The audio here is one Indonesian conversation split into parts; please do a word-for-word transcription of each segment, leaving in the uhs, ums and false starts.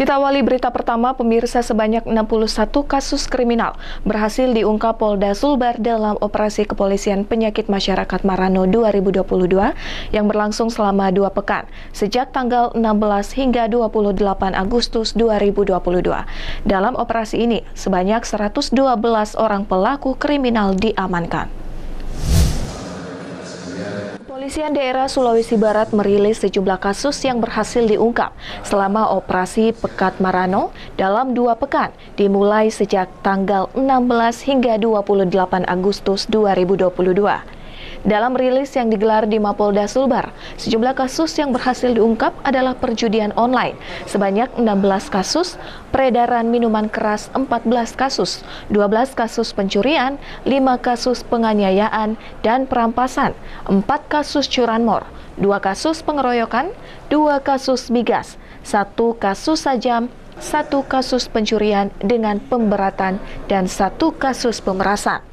Kita awali berita pertama, pemirsa. Sebanyak enam puluh satu kasus kriminal berhasil diungkap Polda Sulbar dalam operasi kepolisian penyakit masyarakat Marano dua ribu dua puluh dua yang berlangsung selama dua pekan, sejak tanggal enam belas hingga dua puluh delapan Agustus dua ribu dua puluh dua. Dalam operasi ini, sebanyak seratus dua belas orang pelaku kriminal diamankan. Kepolisian daerah Sulawesi Barat merilis sejumlah kasus yang berhasil diungkap selama operasi Pekat Marano dalam dua pekan, dimulai sejak tanggal enam belas hingga dua puluh delapan Agustus dua ribu dua puluh dua. Dalam rilis yang digelar di Mapolda Sulbar, sejumlah kasus yang berhasil diungkap adalah perjudian online sebanyak enam belas kasus, peredaran minuman keras empat belas kasus, dua belas kasus pencurian, lima kasus penganiayaan dan perampasan, empat kasus curanmor, dua kasus pengeroyokan, dua kasus migas, satu kasus sajam, satu kasus pencurian dengan pemberatan, dan satu kasus pemerasan.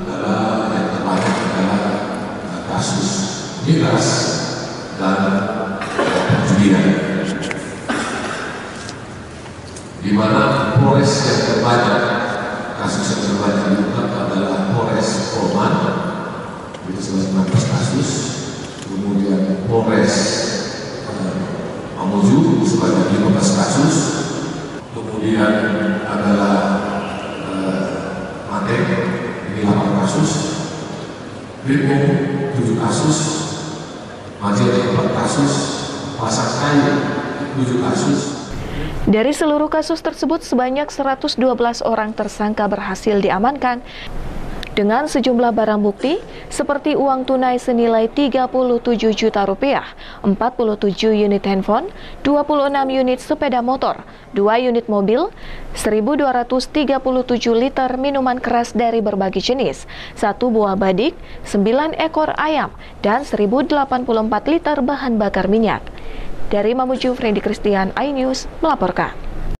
Kasus miras dan perjudian, di mana Polres yang terbanyak, kasus yang terbanyak diungkap adalah Polres Polman, itu sebanyak enam belas kasus, kemudian Polres eh, Mamuju sebanyak lima belas kasus, kemudian adalah eh, Mateng, ini delapan kasus, Brimo tujuh kasus, Majene empat kasus, Pasar Kayu tujuh kasus. Dari seluruh kasus tersebut, sebanyak seratus dua belas orang tersangka berhasil diamankan dengan sejumlah barang bukti seperti uang tunai senilai tiga puluh tujuh juta rupiah, empat puluh tujuh unit handphone, dua puluh enam unit sepeda motor, dua unit mobil, seribu dua ratus tiga puluh tujuh liter minuman keras dari berbagai jenis, satu buah badik, sembilan ekor ayam, dan seribu delapan puluh empat liter bahan bakar minyak. Dari Mamuju, Freddy Christian, iNews melaporkan.